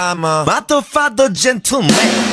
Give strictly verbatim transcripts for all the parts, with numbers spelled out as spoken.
I'm a motherfucker gentleman.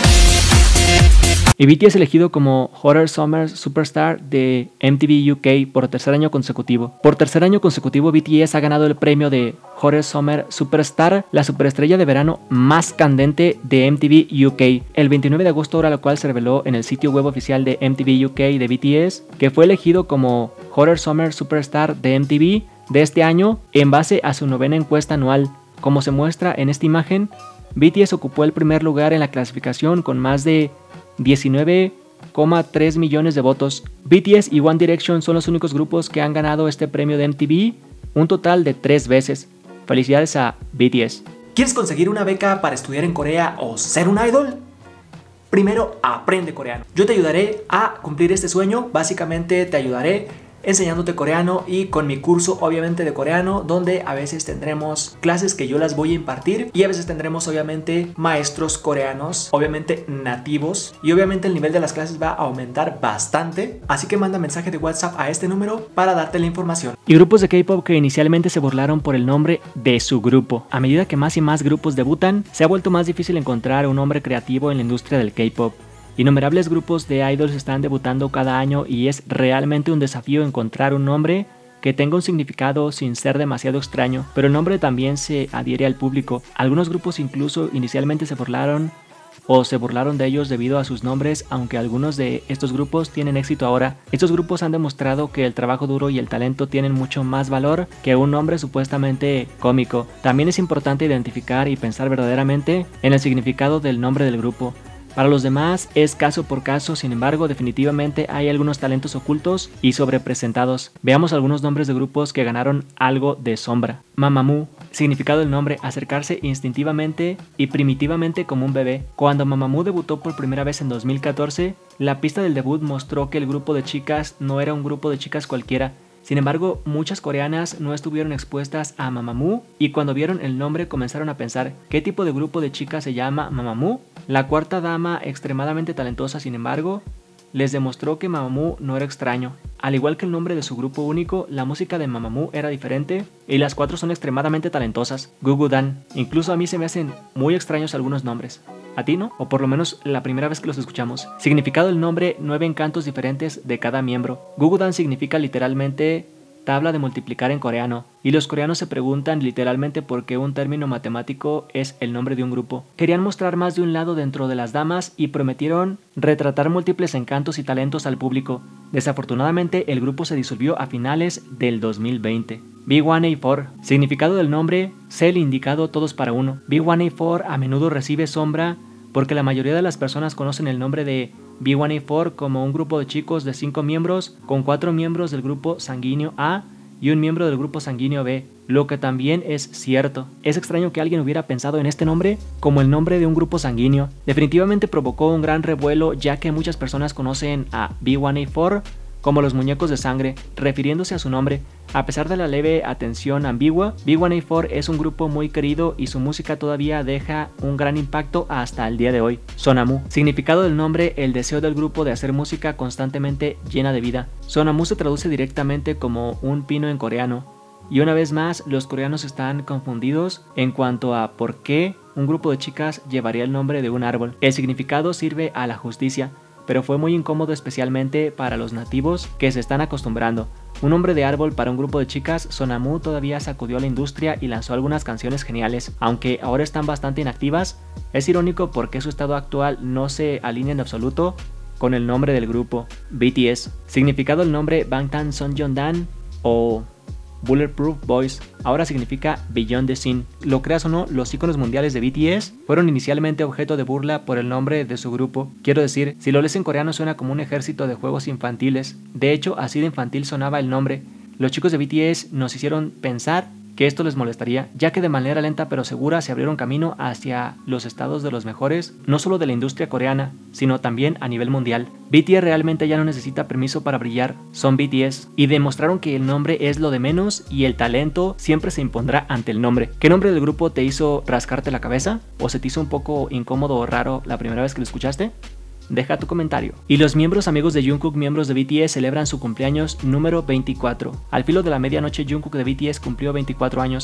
Y B T S elegido como Hotter Summer Superstar de M T V U K por tercer año consecutivo. Por tercer año consecutivo, B T S ha ganado el premio de Hotter Summer Superstar, la superestrella de verano más candente de M T V U K. El veintinueve de agosto, hora la cual se reveló en el sitio web oficial de M T V U K de B T S, que fue elegido como Hotter Summer Superstar de M T V de este año en base a su novena encuesta anual. Como se muestra en esta imagen, B T S ocupó el primer lugar en la clasificación con más de diecinueve coma tres millones de votos. B T S y One Direction son los únicos grupos que han ganado este premio de M T V, un total de tres veces. Felicidades a B T S. ¿Quieres conseguir una beca para estudiar en Corea o ser un idol? Primero, aprende coreano. Yo te ayudaré a cumplir este sueño. Básicamente te ayudaré enseñándote coreano y con mi curso obviamente de coreano, donde a veces tendremos clases que yo las voy a impartir y a veces tendremos obviamente maestros coreanos, obviamente nativos, y obviamente el nivel de las clases va a aumentar bastante, así que manda mensaje de WhatsApp a este número para darte la información. Y grupos de K-pop que inicialmente se burlaron por el nombre de su grupo. A medida que más y más grupos debutan, se ha vuelto más difícil encontrar un nombre creativo en la industria del K-pop. Innumerables grupos de idols están debutando cada año y es realmente un desafío encontrar un nombre que tenga un significado sin ser demasiado extraño, pero el nombre también se adhiere al público. Algunos grupos incluso inicialmente se burlaron o se burlaron de ellos debido a sus nombres, aunque algunos de estos grupos tienen éxito ahora. Estos grupos han demostrado que el trabajo duro y el talento tienen mucho más valor que un nombre supuestamente cómico. También es importante identificar y pensar verdaderamente en el significado del nombre del grupo. Para los demás es caso por caso, sin embargo, definitivamente hay algunos talentos ocultos y sobrepresentados. Veamos algunos nombres de grupos que ganaron algo de sombra. Mamamoo, significado del nombre: acercarse instintivamente y primitivamente como un bebé. Cuando Mamamoo debutó por primera vez en dos mil catorce, la pista del debut mostró que el grupo de chicas no era un grupo de chicas cualquiera. Sin embargo, muchas coreanas no estuvieron expuestas a Mamamoo y cuando vieron el nombre comenzaron a pensar: ¿qué tipo de grupo de chicas se llama Mamamoo? La cuarta dama, extremadamente talentosa, sin embargo, les demostró que Mamamoo no era extraño. Al igual que el nombre de su grupo único, la música de Mamamoo era diferente y las cuatro son extremadamente talentosas. Gugudan. Incluso a mí se me hacen muy extraños algunos nombres. ¿A ti no? O por lo menos la primera vez que los escuchamos. Significado del nombre: nueve encantos diferentes de cada miembro. Gugudan significa literalmente tabla de multiplicar en coreano, y los coreanos se preguntan literalmente por qué un término matemático es el nombre de un grupo. Querían mostrar más de un lado dentro de las damas y prometieron retratar múltiples encantos y talentos al público. Desafortunadamente, el grupo se disolvió a finales del dos mil veinte. B uno A cuatro. Significado del nombre: cel indicado todos para uno. B uno A cuatro a menudo recibe sombra porque la mayoría de las personas conocen el nombre de B uno A cuatro como un grupo de chicos de cinco miembros, con cuatro miembros del grupo sanguíneo A y un miembro del grupo sanguíneo B, lo que también es cierto. Es extraño que alguien hubiera pensado en este nombre como el nombre de un grupo sanguíneo. Definitivamente provocó un gran revuelo, ya que muchas personas conocen a B uno A cuatro como los muñecos de sangre, refiriéndose a su nombre. A pesar de la leve atención ambigua, B uno A cuatro es un grupo muy querido y su música todavía deja un gran impacto hasta el día de hoy. Sonamoo. Significado del nombre: el deseo del grupo de hacer música constantemente llena de vida. Sonamoo se traduce directamente como un pino en coreano. Y una vez más, los coreanos están confundidos en cuanto a por qué un grupo de chicas llevaría el nombre de un árbol. El significado sirve a la justicia, pero fue muy incómodo especialmente para los nativos que se están acostumbrando. Un nombre de árbol para un grupo de chicas. Sonamoo todavía sacudió a la industria y lanzó algunas canciones geniales, aunque ahora están bastante inactivas. Es irónico porque su estado actual no se alinea en absoluto con el nombre del grupo. B T S. Significado del nombre: Bangtan Sonyeondan o Bulletproof Boys. Ahora significa Beyond the Scene. Lo creas o no, los íconos mundiales de B T S fueron inicialmente objeto de burla por el nombre de su grupo. Quiero decir, si lo lees en coreano suena como un ejército de juegos infantiles. De hecho, así de infantil sonaba el nombre. Los chicos de B T S nos hicieron pensar que esto les molestaría, ya que de manera lenta pero segura se abrieron camino hacia los estados de los mejores, no solo de la industria coreana, sino también a nivel mundial. B T S realmente ya no necesita permiso para brillar, son B T S, y demostraron que el nombre es lo de menos y el talento siempre se impondrá ante el nombre. ¿Qué nombre del grupo te hizo rascarte la cabeza? ¿O se te hizo un poco incómodo o raro la primera vez que lo escuchaste? Deja tu comentario. Y los miembros amigos de Jungkook, miembros de B T S, celebran su cumpleaños número veinticuatro. Al filo de la medianoche, Jungkook de B T S cumplió veinticuatro años.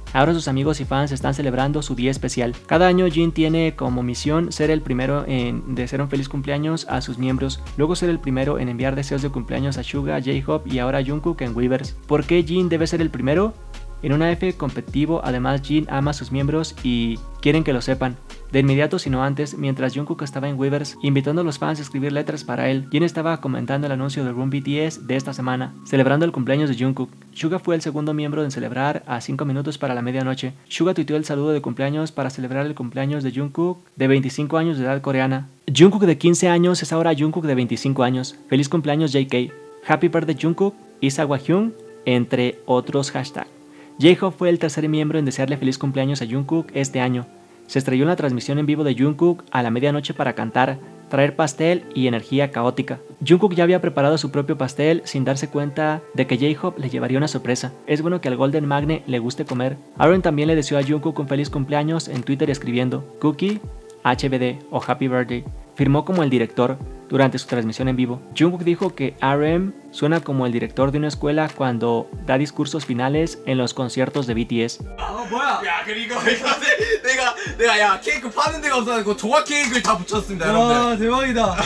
Ahora sus amigos y fans están celebrando su día especial. Cada año Jin tiene como misión ser el primero en desear un feliz cumpleaños a sus miembros, luego ser el primero en enviar deseos de cumpleaños a Suga, J-Hope y ahora Jungkook en Weverse. ¿Por qué Jin debe ser el primero? En una F competitivo, además Jin ama a sus miembros y quieren que lo sepan. De inmediato, sino antes, mientras Jungkook estaba en Weverse, invitando a los fans a escribir letras para él, Jin estaba comentando el anuncio de Room B T S de esta semana, celebrando el cumpleaños de Jungkook. Suga fue el segundo miembro en celebrar a cinco minutos para la medianoche. Suga tuiteó el saludo de cumpleaños para celebrar el cumpleaños de Jungkook, de veinticinco años de edad coreana. Jungkook de quince años es ahora Jungkook de veinticinco años. Feliz cumpleaños J K. Happy birthday Jungkook, Isa Hwahyun, entre otros hashtags. J-Hope fue el tercer miembro en desearle feliz cumpleaños a Jungkook este año. Se estrelló en la transmisión en vivo de Jungkook a la medianoche para cantar, traer pastel y energía caótica. Jungkook ya había preparado su propio pastel sin darse cuenta de que J-Hope le llevaría una sorpresa. Es bueno que al Golden Magne le guste comer. Aaron también le deseó a Jungkook un feliz cumpleaños en Twitter escribiendo Cookie, H B D o Happy Birthday. Firmó como el director durante su transmisión en vivo. Jungkook dijo que R M suena como el director de una escuela cuando da discursos finales en los conciertos de B T S. 아 뭐야? 야 그리고 이거 내가 내가 야 케이크 파는 데가 없어서 조각 케이크를 다 붙였습니다, 여러분들. 와 대박이다.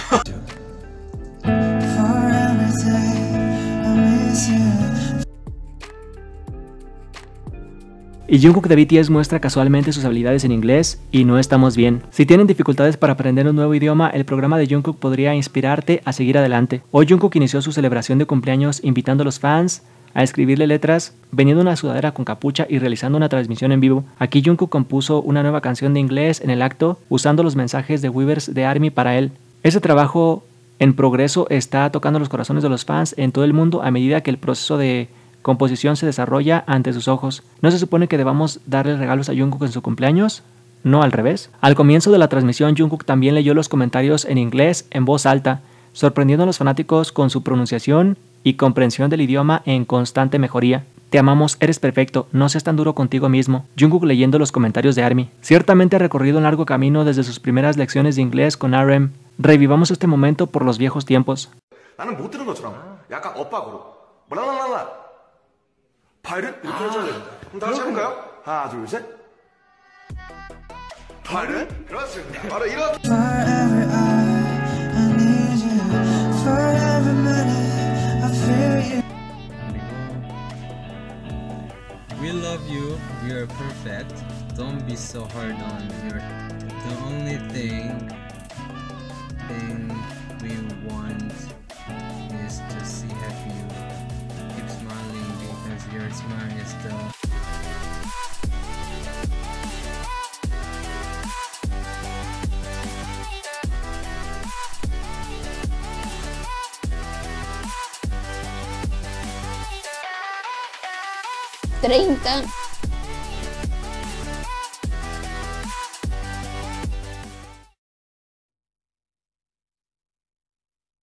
Y Jungkook de B T S muestra casualmente sus habilidades en inglés y no estamos bien. Si tienen dificultades para aprender un nuevo idioma, el programa de Jungkook podría inspirarte a seguir adelante. Hoy Jungkook inició su celebración de cumpleaños invitando a los fans a escribirle letras, vendiendo una sudadera con capucha y realizando una transmisión en vivo. Aquí Jungkook compuso una nueva canción de inglés en el acto, usando los mensajes de Weverse de ARMY para él. Ese trabajo en progreso está tocando los corazones de los fans en todo el mundo a medida que el proceso de composición se desarrolla ante sus ojos. ¿No se supone que debamos darle regalos a Jungkook en su cumpleaños? ¿No al revés? Al comienzo de la transmisión, Jungkook también leyó los comentarios en inglés en voz alta, sorprendiendo a los fanáticos con su pronunciación y comprensión del idioma en constante mejoría. Te amamos, eres perfecto, no seas tan duro contigo mismo. Jungkook leyendo los comentarios de ARMY. Ciertamente ha recorrido un largo camino desde sus primeras lecciones de inglés con R M. Revivamos este momento por los viejos tiempos. 나는 못 들은 것처럼 약간 엇박으로 뭐라라라라 발을 이렇게 해줘야 돼. 그럼 다 같이 해볼까요? 하나 둘 셋. 발을 그렇습니다. 바로 이렇게. Forever I need you. Forever minute I feel you. We love you. We are perfect. Don't be so hard on your. The only thing thing we want is to see happy you. Keep smiling because your smile is the. treinta